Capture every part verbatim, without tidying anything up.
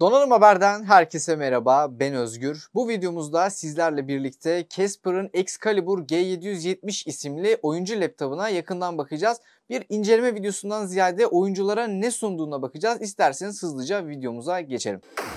Donanım Haber'den herkese merhaba, ben Özgür. Bu videomuzda sizlerle birlikte Casper'ın Excalibur G yedi yüz yetmiş isimli oyuncu laptopuna yakından bakacağız. Bir inceleme videosundan ziyade oyunculara ne sunduğuna bakacağız. İsterseniz hızlıca videomuza geçelim.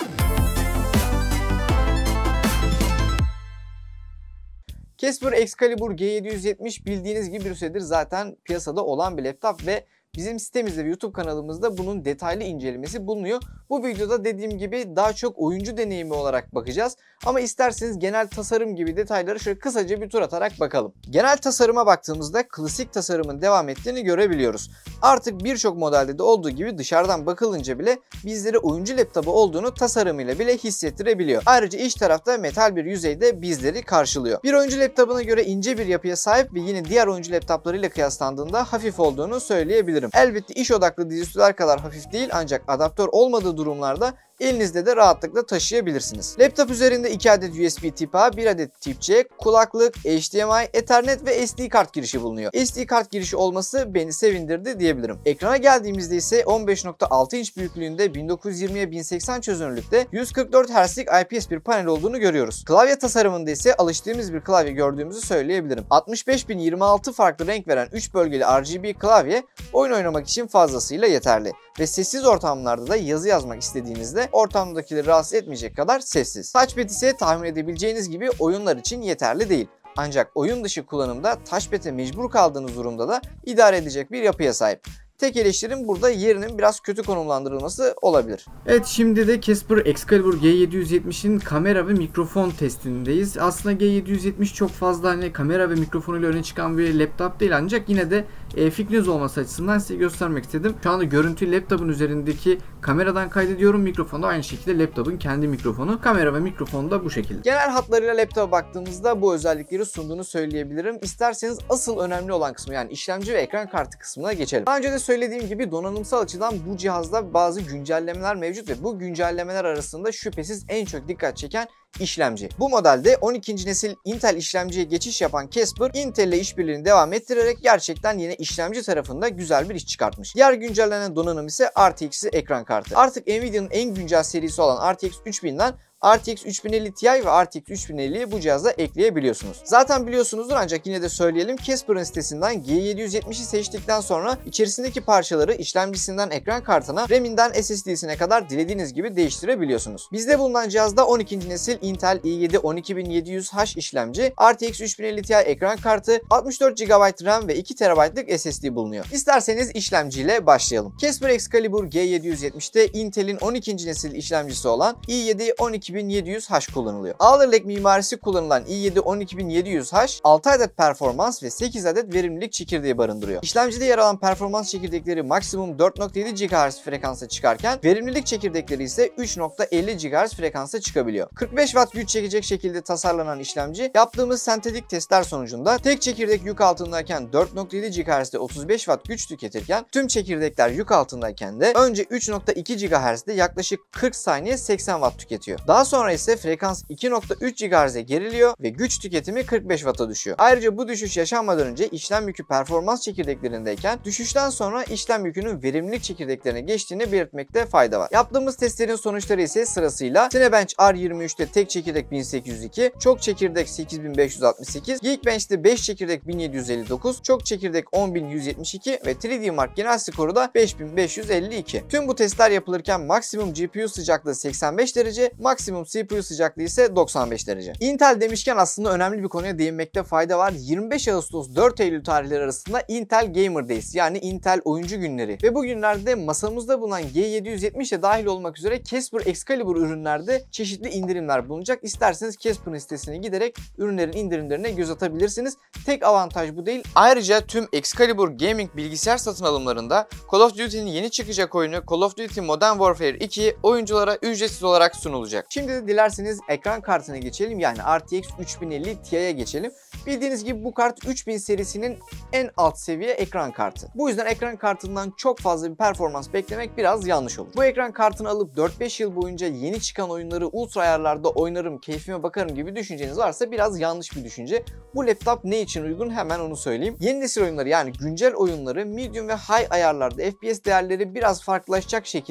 Casper Excalibur G yedi yüz yetmiş bildiğiniz gibi bir süredir zaten piyasada olan bir laptop ve bizim sitemizde ve YouTube kanalımızda bunun detaylı incelemesi bulunuyor. Bu videoda dediğim gibi daha çok oyuncu deneyimi olarak bakacağız. Ama isterseniz genel tasarım gibi detayları şöyle kısaca bir tur atarak bakalım. Genel tasarıma baktığımızda klasik tasarımın devam ettiğini görebiliyoruz. Artık birçok modelde de olduğu gibi dışarıdan bakılınca bile bizlere oyuncu laptopu olduğunu tasarımıyla bile hissettirebiliyor. Ayrıca iç tarafta metal bir yüzeyde bizleri karşılıyor. Bir oyuncu laptopuna göre ince bir yapıya sahip ve yine diğer oyuncu laptoplarıyla kıyaslandığında hafif olduğunu söyleyebilirim. Elbette iş odaklı dizüstüler kadar hafif değil, ancak adaptör olmadığı durumlarda elinizde de rahatlıkla taşıyabilirsiniz. Laptop üzerinde iki adet U S B tip A, bir adet tip C, kulaklık, H D M I, Ethernet ve S D kart girişi bulunuyor. S D kart girişi olması beni sevindirdi diyebilirim. Ekrana geldiğimizde ise on beş nokta altı inç büyüklüğünde bin dokuz yüz yirmiye bin seksen çözünürlükte yüz kırk dört hertzlik I P S bir panel olduğunu görüyoruz. Klavye tasarımında ise alıştığımız bir klavye gördüğümüzü söyleyebilirim. altmış beş bin yirmi altı farklı renk veren üç bölgeli R G B klavye oyun oynamak için fazlasıyla yeterli. Ve sessiz ortamlarda da yazı yazmak istediğinizde ortamdakileri rahatsız etmeyecek kadar sessiz. Touchpad ise tahmin edebileceğiniz gibi oyunlar için yeterli değil. Ancak oyun dışı kullanımda touchpad'e mecbur kaldığınız durumda da idare edecek bir yapıya sahip. Tek eleştirim burada yerinin biraz kötü konumlandırılması olabilir. Evet, şimdi de Casper Excalibur G yedi yüz yetmiş'in kamera ve mikrofon testindeyiz. Aslında G yedi yüz yetmiş çok fazla hani kamera ve mikrofonuyla öne çıkan bir laptop değil, ancak yine de e, fikriniz olması açısından size göstermek istedim. Şu anda görüntüyü laptopun üzerindeki kameradan kaydediyorum. Mikrofon da aynı şekilde laptopun kendi mikrofonu. Kamera ve mikrofon da bu şekilde. Genel hatlarıyla laptopa baktığımızda bu özellikleri sunduğunu söyleyebilirim. İsterseniz asıl önemli olan kısmı, yani işlemci ve ekran kartı kısmına geçelim. Daha önce de söylediğim gibi donanımsal açıdan bu cihazda bazı güncellemeler mevcut ve bu güncellemeler arasında şüphesiz en çok dikkat çeken işlemci. Bu modelde on ikinci nesil Intel işlemciye geçiş yapan Casper, Intel ile işbirliğini devam ettirerek gerçekten yine işlemci tarafında güzel bir iş çıkartmış. Diğer güncellenen donanım ise R T X ekran kartı. Artık Nvidia'nın en güncel serisi olan R T X üç binden R T X üç bin elli Ti ve R T X üç bin elli'yi bu cihazda ekleyebiliyorsunuz. Zaten biliyorsunuzdur, ancak yine de söyleyelim. Casper'ın sitesinden G yedi yüz yetmiş'i seçtikten sonra içerisindeki parçaları işlemcisinden ekran kartına, RAM'inden S S D'sine kadar dilediğiniz gibi değiştirebiliyorsunuz. Bizde bulunan cihazda on ikinci nesil Intel i yedi on iki bin yedi yüz H işlemci, R T X üç bin elli Ti ekran kartı, altmış dört gigabayt RAM ve iki terabaytlık S S D bulunuyor. İsterseniz işlemciyle başlayalım. Casper Excalibur G yedi yüz yetmiş'te Intel'in on ikinci nesil işlemcisi olan i yedi on iki bin yedi yüz H kullanılıyor. Alder Lake mimarisi kullanılan i yedi on iki bin yedi yüz H altı adet performans ve sekiz adet verimlilik çekirdeği barındırıyor. İşlemcide yer alan performans çekirdekleri maksimum dört nokta yedi gigahertz frekansa çıkarken verimlilik çekirdekleri ise üç nokta elli gigahertz frekansa çıkabiliyor. kırk beş watt güç çekecek şekilde tasarlanan işlemci, yaptığımız sentetik testler sonucunda tek çekirdek yük altındayken dört nokta yedi gigahertz'te otuz beş watt güç tüketirken tüm çekirdekler yük altındayken de önce üç nokta iki gigahertz'te yaklaşık kırk saniye seksen watt tüketiyor. Daha sonra ise frekans iki nokta üç gigahertz'e geriliyor ve güç tüketimi kırk beş watt'a düşüyor. Ayrıca bu düşüş yaşanmadan önce işlem yükü performans çekirdeklerindeyken düşüşten sonra işlem yükünün verimlilik çekirdeklerine geçtiğini belirtmekte fayda var. Yaptığımız testlerin sonuçları ise sırasıyla Cinebench R yirmi üç'te tek çekirdek bin sekiz yüz iki, çok çekirdek sekiz bin beş yüz altmış sekiz, Geekbench'te beş çekirdek bin yedi yüz elli dokuz, çok çekirdek on bin yüz yetmiş iki ve üç D Mark genel skoru da beş bin beş yüz elli iki. Tüm bu testler yapılırken maksimum G P U sıcaklığı seksen beş derece, maksimum C P U sıcaklığı ise doksan beş derece. Intel demişken aslında önemli bir konuya değinmekte fayda var. yirmi beş Ağustos dört Eylül tarihleri arasında Intel Gamer Days, yani Intel oyuncu günleri ve bu günlerde masamızda bulunan G yedi yüz yetmiş'e dahil olmak üzere Casper Excalibur ürünlerde çeşitli indirimler bulunacak. İsterseniz Casper'ın sitesine giderek ürünlerin indirimlerine göz atabilirsiniz. Tek avantaj bu değil. Ayrıca tüm Excalibur Gaming bilgisayar satın alımlarında Call of Duty'nin yeni çıkacak oyunu Call of Duty Modern Warfare iki oyunculara ücretsiz olarak sunulacak. Şimdi de dilerseniz ekran kartına geçelim, yani R T X üç bin elli Ti'ye geçelim. Bildiğiniz gibi bu kart üç bin serisinin en alt seviye ekran kartı. Bu yüzden ekran kartından çok fazla bir performans beklemek biraz yanlış olur. Bu ekran kartını alıp dört beş yıl boyunca yeni çıkan oyunları ultra ayarlarda oynarım, keyfime bakarım gibi düşünceniz varsa biraz yanlış bir düşünce. Bu laptop ne için uygun, hemen onu söyleyeyim. Yeni nesil oyunları, yani güncel oyunları medium ve high ayarlarda F P S değerleri biraz farklılaşacak şekilde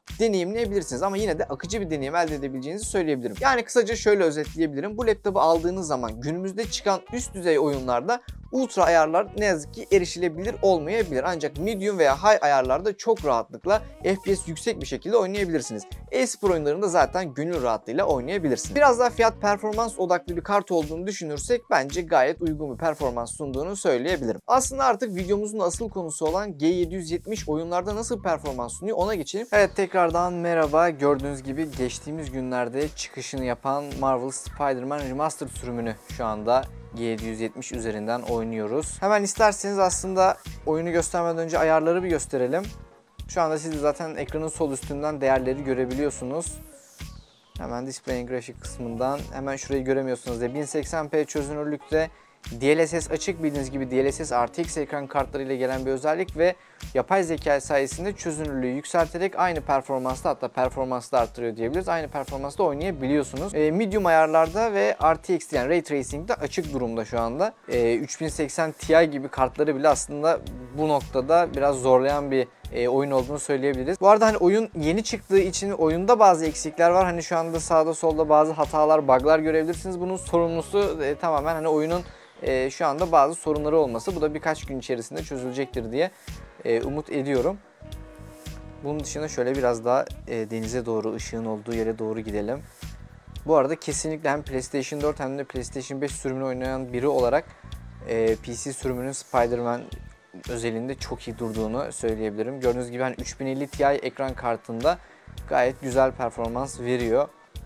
deneyimleyebilirsiniz. Ama yine de akıcı bir deneyim elde edebileceğinizi söyleyebilirim. Yani kısaca şöyle özetleyebilirim. Bu laptopu aldığınız zaman günümüzde çıkan üst düzey oyunlarda ultra ayarlar ne yazık ki erişilebilir olmayabilir. Ancak medium veya high ayarlarda çok rahatlıkla F P S yüksek bir şekilde oynayabilirsiniz. E-spor oyunlarında zaten gönül rahatlığıyla oynayabilirsiniz. Biraz daha fiyat performans odaklı bir kart olduğunu düşünürsek bence gayet uygun bir performans sunduğunu söyleyebilirim. Aslında artık videomuzun asıl konusu olan G yedi yüz yetmiş oyunlarda nasıl performans sunuyor ona geçelim. Evet, tekrardan merhaba. Gördüğünüz gibi geçtiğimiz günlerde çıkışını yapan Marvel Spider-Man Remastered sürümünü şu anda G yedi yüz yetmiş üzerinden oynuyoruz. Hemen isterseniz aslında oyunu göstermeden önce ayarları bir gösterelim. Şu anda siz de zaten ekranın sol üstünden değerleri görebiliyorsunuz. Hemen Display and Graphics kısmından hemen şurayı göremiyorsunuz da bin seksen p çözünürlükte D L S S açık, bildiğiniz gibi D L S S R T X ekran kartlarıyla gelen bir özellik ve yapay zeka sayesinde çözünürlüğü yükselterek aynı performansta, hatta performansı da arttırıyor diyebiliriz. Aynı performansta oynayabiliyorsunuz. E, medium ayarlarda ve R T X yani Ray Tracing'de açık durumda şu anda. E, üç bin seksen Ti gibi kartları bile aslında bu noktada biraz zorlayan bir e, oyun olduğunu söyleyebiliriz. Bu arada hani oyun yeni çıktığı için oyunda bazı eksikler var. Hani şu anda sağda solda bazı hatalar, bug'lar görebilirsiniz. Bunun sorumlusu e, tamamen hani oyunun e, şu anda bazı sorunları olması. Bu da birkaç gün içerisinde çözülecektir diye e, umut ediyorum. Bunun dışında şöyle biraz daha e, denize doğru, ışığın olduğu yere doğru gidelim. Bu arada kesinlikle hem PlayStation dört hem de PlayStation beş sürümünü oynayan biri olarak e, P C sürümünün Spider-Man özelinde çok iyi durduğunu söyleyebilirim. Gördüğünüz gibi hani üç bin elli Ti ekran kartında gayet güzel performans veriyor.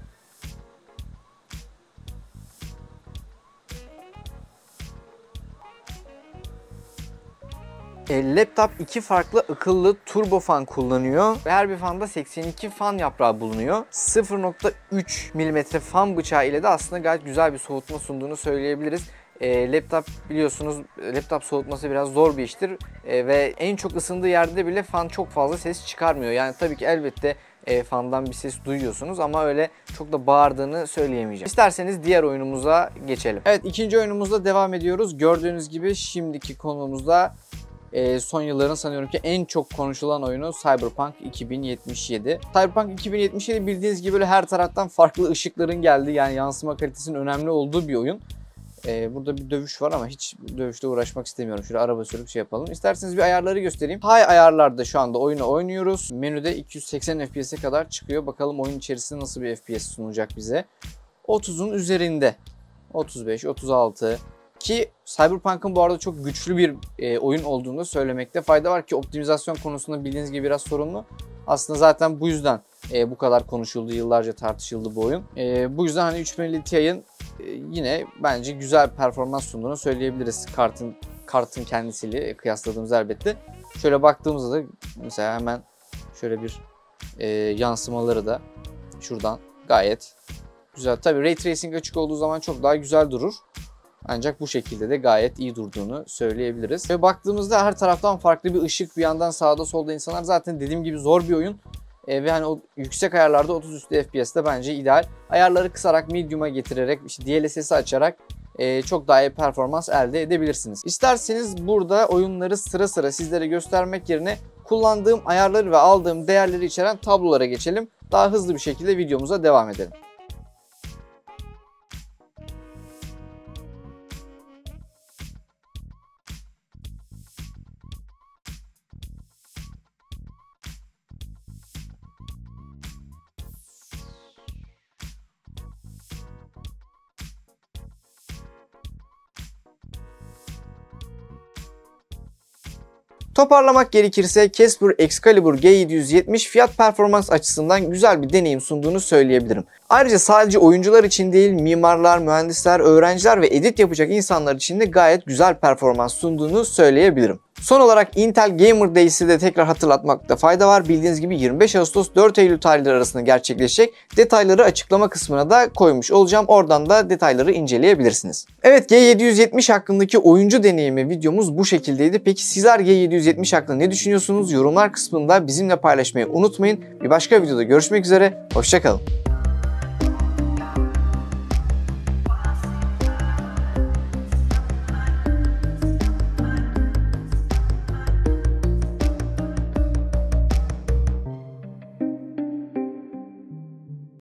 E, laptop iki farklı akıllı turbo fan kullanıyor ve her bir fanda seksen iki fan yaprağı bulunuyor. sıfır nokta üç milimetre fan bıçağı ile de aslında gayet güzel bir soğutma sunduğunu söyleyebiliriz. E, laptop biliyorsunuz, laptop soğutması biraz zor bir iştir e, ve en çok ısındığı yerde bile fan çok fazla ses çıkarmıyor. Yani tabii ki elbette e, fandan bir ses duyuyorsunuz ama öyle çok da bağırdığını söyleyemeyeceğim. İsterseniz diğer oyunumuza geçelim. Evet, ikinci oyunumuzda devam ediyoruz. Gördüğünüz gibi şimdiki konumuzda e, son yılların sanıyorum ki en çok konuşulan oyunu Cyberpunk iki bin yetmiş yedi. Cyberpunk iki bin yetmiş yedi bildiğiniz gibi böyle her taraftan farklı ışıkların geldiği, yani yansıma kalitesinin önemli olduğu bir oyun. Ee, burada bir dövüş var ama hiç dövüşle uğraşmak istemiyorum. Şöyle araba sürüp şey yapalım. İsterseniz bir ayarları göstereyim. High ayarlarda şu anda oyunu oynuyoruz. Menüde iki yüz seksen F P S'e kadar çıkıyor. Bakalım oyun içerisinde nasıl bir F P S sunacak bize. otuzun üzerinde. otuz beş, otuz altı. Ki Cyberpunk'ın bu arada çok güçlü bir e, oyun olduğunu söylemekte fayda var ki optimizasyon konusunda bildiğiniz gibi biraz sorunlu. Aslında zaten bu yüzden e, bu kadar konuşuldu, yıllarca tartışıldı bu oyun. E, bu yüzden hani üç bin elli Ti'nin e, yine bence güzel performans sunduğunu söyleyebiliriz kartın kartın kendisiyle kıyasladığımız elbette. Şöyle baktığımızda da mesela hemen şöyle bir e, yansımaları da şuradan gayet güzel. Tabii Ray Tracing açık olduğu zaman çok daha güzel durur. Ancak bu şekilde de gayet iyi durduğunu söyleyebiliriz. Ve baktığımızda her taraftan farklı bir ışık, bir yandan sağda solda insanlar, zaten dediğim gibi zor bir oyun. E, ve hani o yüksek ayarlarda otuz üstü F P S'te bence ideal. Ayarları kısarak, medium'a getirerek, işte D L S S'i açarak e, çok daha iyi performans elde edebilirsiniz. İsterseniz burada oyunları sıra sıra sizlere göstermek yerine kullandığım ayarları ve aldığım değerleri içeren tablolara geçelim. Daha hızlı bir şekilde videomuza devam edelim. Toparlamak gerekirse Casper Excalibur G yedi yüz yetmiş fiyat performans açısından güzel bir deneyim sunduğunu söyleyebilirim. Ayrıca sadece oyuncular için değil, mimarlar, mühendisler, öğrenciler ve edit yapacak insanlar için de gayet güzel performans sunduğunu söyleyebilirim. Son olarak Intel Gamer Days'i de tekrar hatırlatmakta fayda var. Bildiğiniz gibi yirmi beş Ağustos dört Eylül tarihleri arasında gerçekleşecek. Detayları açıklama kısmına da koymuş olacağım. Oradan da detayları inceleyebilirsiniz. Evet, G yedi yüz yetmiş hakkındaki oyuncu deneyimi videomuz bu şekildeydi. Peki sizler G yedi yüz yetmiş hakkında ne düşünüyorsunuz? Yorumlar kısmında bizimle paylaşmayı unutmayın. Bir başka videoda görüşmek üzere. Hoşça kalın.